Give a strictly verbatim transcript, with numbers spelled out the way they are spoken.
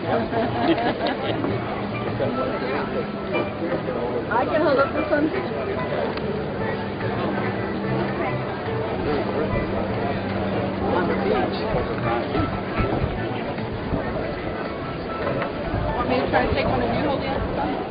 I can hold up the sun. On the beach. Want me to try to take one of you hold the other sun?